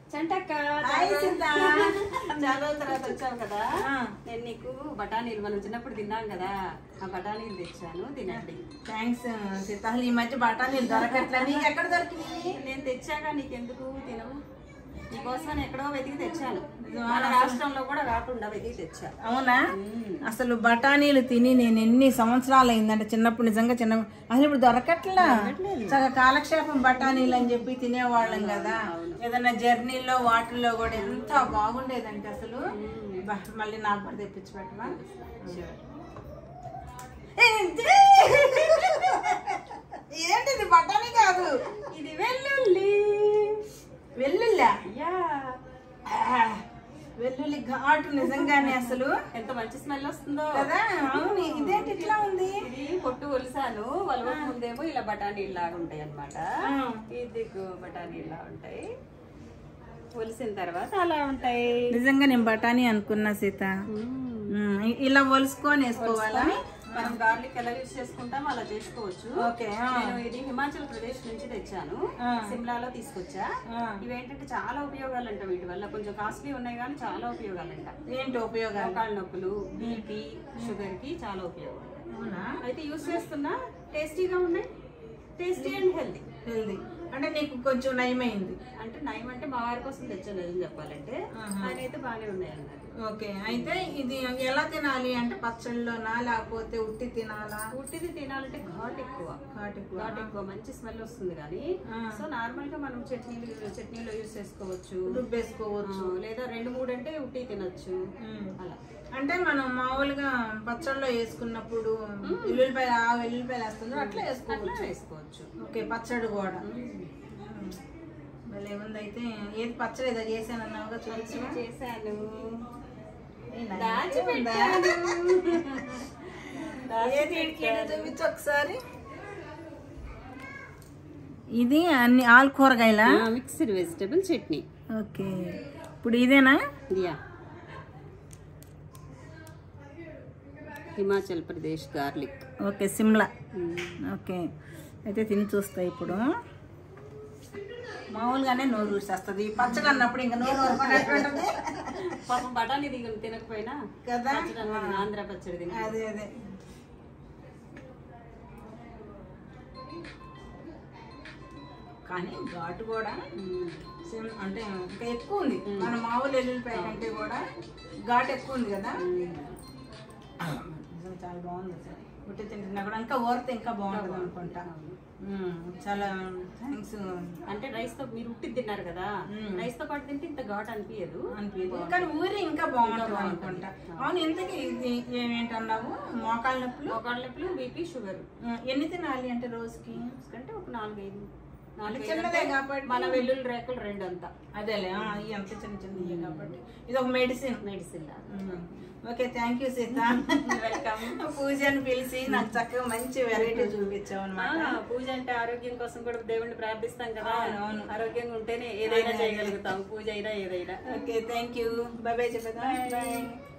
చంటక్క చాలా రోజుల తర్వాత వచ్చావు కదా. నేను నీకు బఠానీలు మనం చిన్నప్పుడు తిన్నాం కదా, ఆ బఠానీలు తెచ్చాను, తినండి. థ్యాంక్స్ సీత. ఈ మధ్య బఠానీలు దొరకట్లే, నీకు ఎక్కడ దొరికినాయి? నేను తెచ్చాక నీకెందుకు తినవు, నీకోసం ఎక్కడో వెతికి తెచ్చాను. మన రాష్ట్రంలో కూడా కాకుండా వెతికి తెచ్చా. అవునా? అసలు బఠానీలు తిని నేను ఎన్ని సంవత్సరాలు అయిందంటే చిన్నప్పుడు, నిజంగా అసలు ఇప్పుడు దొరకట్లా. చాలా కాలక్షేపం బఠానీలు అని చెప్పి తినేవాళ్ళం కదా. ఏదైనా జర్నీలో వాటిల్లో కూడా ఎంత బాగుండేదంటే అసలు. మళ్ళీ నాకు కూడా తెప్పించి పెట్టవా? ఏంటిది? బఠానీ కాదు, ఇది వెల్లుల్లి. వెల్లుల్లా? వెల్లుల్లి ఘాటు నిజంగానే అసలు ఎంత మంచి స్మెల్ వస్తుందో కదా. అవును, ఇదేంటి ఇట్లా ఉంది? ఇది పొట్టు ఒలిసాను, వలవక ముందేమో ఇలా బఠానీలు లాగా ఉంటాయి అన్నమాట. ఇది బఠానీలా ఉంటాయి, ఒలిసిన తర్వాత అలా ఉంటాయి. నిజంగా నేను బఠానీ అనుకున్నా సీత. ఇలా ఒలుసుకొని వేసుకోవాలా? మనం గార్లిక్ ఎలా యూజ్ చేసుకుంటాం అలా చేసుకోవచ్చు. నేను ఇది హిమాచల్ ప్రదేశ్ నుంచి తెచ్చాను, సిమ్లాలో తీసుకొచ్చా. ఇవేంటంటే చాలా ఉపయోగాలు అంట వీటి వల్ల. కొంచెం కాస్ట్లీ ఉన్నాయి కానీ చాలా ఉపయోగాలు అంట. ఏంటి ఉపయోగాలు? మోకాళ్ళ నొప్పులు, బీపీ, షుగర్ కి చాలా ఉపయోగాలు. అయితే యూజ్ చేస్తున్నా, టేస్టీగా ఉన్నాయి. Tasty and healthy. అంటే నీకు కొంచెం నయమైంది అంటే? నయం అంటే మా వారి కోసం తెచ్చాను చెప్పాలంటే, ఆయన అయితే బాగానే ఉన్నాయి అన్నారు. ఓకే, అయితే ఇది ఎలా తినాలి అంటే పచ్చళ్ళలోనా లేకపోతే ఉట్టి తినాలా? ఉట్టిది తినాలంటే ఘాట్ ఎక్కువ మంచి స్మెల్ వస్తుంది కానీ. సో నార్మల్ గా మనం చట్నీలో యూజ్ చేసుకోవచ్చు, రుబ్బేసుకోవచ్చు. లేదా 2-3 అంటే ఉట్టి తినొచ్చు అలా. అంటే మనం మామూలుగా పచ్చళ్ళలో వేసుకున్నప్పుడు వెల్లుల్లిపాయలు వేస్తుంది, అట్లా వేసుకోవచ్చు. ఓకే, పచ్చడి కూడా భలే ఉంది. అయితే ఏది పచ్చడి ఏదో చేశాను అన్నావుగా, చేశాను. చూపించు ఒకసారి. ఇది అన్ని ఆల్ కూరగాయల మిక్స్డ్ వెజిటబుల్ చట్నీ. ఓకే, ఇప్పుడు ఇదేనా? Himachal Pradesh garlic. Okay, Shimla. Okay, అయితే తిని చూస్తా ఇప్పుడు. మామూలుగానే నోరు రుచేస్తుంది పచ్చడి అన్నప్పుడు, ఇంకా నోరు ఊరుకున్నట్టు. పాపం బఠానీ తినకపోయినా కదా, ఆంధ్ర పచ్చడి తిన. అదే కానీ ఘాటు కూడా అంటే ఇంకా ఎక్కువ ఉంది. మన మామూలు ఎల్లుల్లిపాయ కంటే కూడా ఘాటు ఎక్కువ ఉంది కదా. చాలా బాగుంది అసలు. ఉట్టి తింటున్నా కూడా ఇంకా ఊరితే ఇంకా బాగుంటుంది అనుకుంటా. చాలా థ్యాంక్స్. అంటే రైస్ తో మీరు ఉట్టి తిన్నారు కదా, రైస్ తో పాటు తింటే ఇంత ఘాట్ అనిపించదు, కానీ ఊరి ఇంకా బాగుంటుంది అనుకుంటా. అవును, ఇంతకీ ఇది ఏమేంటన్నావు? మోకాళ్ళ నొప్పులు, బీపీ, షుగర్. ఎన్ని తినాలి అంటే రోజుకి? అంటే ఒక 4-5. చిన్నదే కాబట్టి మన వెల్లుల్లి రేకులు 2 అంతా. అదేలే, ఎంత చిన్న కాబట్టి ఇది ఒక మెడిసిన్ లా. Okay, thank you Sita. Welcome. పూజని పిలిచి నాకు చక్కగా మంచి వెరైటీ చూపించావు అనమాట. పూజ అంటే ఆరోగ్యం కోసం కూడా దేవుణ్ణి ప్రార్థిస్తాం కదా. అవును, ఆరోగ్యంగా ఉంటేనే ఏదైనా చేయగలుగుతాం, పూజ అయినా ఏదైనా. Okay, thank you. బై చెప్పదా.